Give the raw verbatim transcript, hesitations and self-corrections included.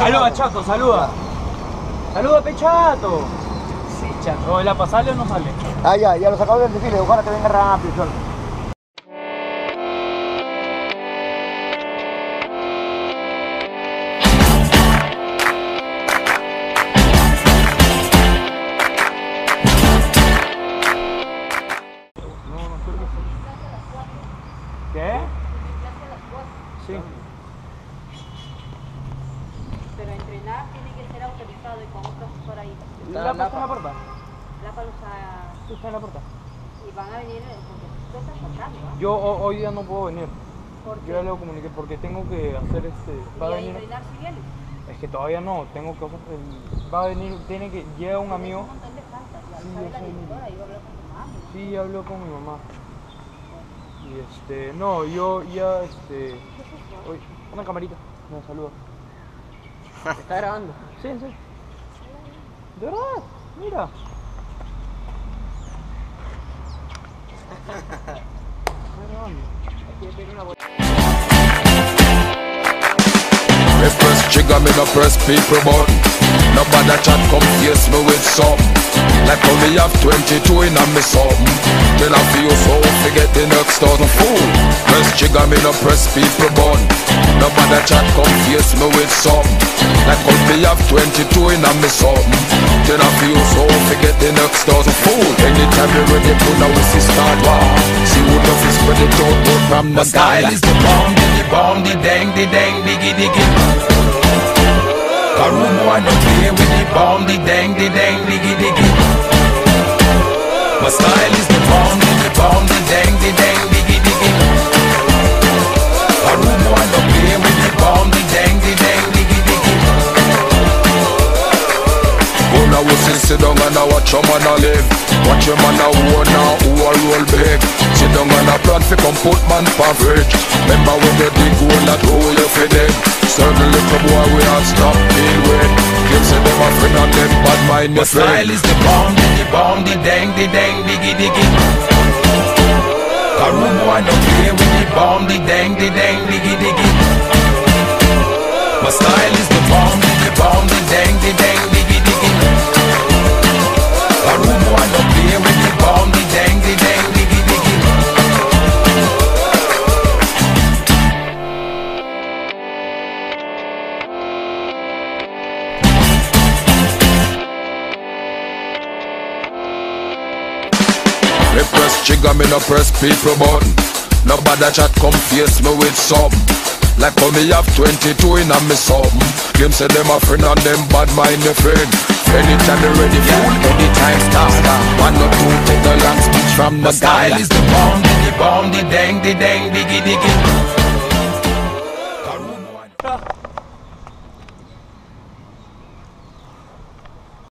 Saluda, chato, saluda. Saluda, pechato. Sí, chato. ¿La pasale o no sale? Ah, ya, ya lo sacamos del desfile. Ojalá que venga rápido, solo. ¿Qué? Sí. Pero entrenar tiene que ser autorizado y con un profesor ahí. ¿La puerta en la puerta? La palusa. Sí, está en la puerta. Y van a venir porque tú estás faltando, ¿no? Yo ho- hoy día no puedo venir. ¿Por Yo qué? ya lo comuniqué porque tengo que hacer este. Va a ¿Y a venir. entrenar si vienes? Es que todavía no, tengo que hacer. el- Va a venir, tiene que. Llega un amigo. Un montón de faltas. Ya Sí, lo sabe yo la sé. directora, yo hablo con tu mami. Sí, habló con mi mamá. Y este. No, yo ya este. Hoy. Una camarita. Me saluda. ¿Está grabando? Sí, sí. De verdad, mira. Me press trigger, me no press people button. Nobody chat come face me with something. Like how me have twenty-two in a me something. Then I feel so forget the next thousand fool. Press trigger, me no press people button. Nobody chat come face me with something. Like how me have twenty-two in a me something. Then I feel so forget the next thousand fool. Anytime you ready, put now we see start war. See who love is spread it out, out from the sky. Style is the bomb, the bomb, the dang, the dang, diggy, diggy. Karumo, I don't play with the bomb, the dang, the dang, diggy, diggy. My style is the bomb, the bomb, the dang, the dang, diggy, diggy. Karumo, I don't play with the bomb, the dang, the dang, diggy, diggy. Go now we sit, sit down and I watch your man a live. Watch your man a own now who a roll big. Sit down and a plan fi come put man for bridge. Remember when you dig hole that hole you fi dig. Certain little boy we have stop deal with. Them say them a friend and them bad mind My your friend. style is the bomb, the bomb, the dang, the dang, diggy, diggy. Karumo, I don't play with the bomb, the dang, the dang, diggy, diggy. My style is the bomb, the bomb, the dang, the dang, diggy, diggy. Karumo, I don't play with the bomb, the dang, the dang, diggy, diggy. Me press trigger, me no press people button. Nobody chat come face me with something. Like how me have twenty-two in a me something. Them say them a friend and them bad mind the friend. Anytime they ready, fool, anytime start. One or two take the long speech from My the style style. is the bomb, the bomb, the dang, the dang, diggy, diggy.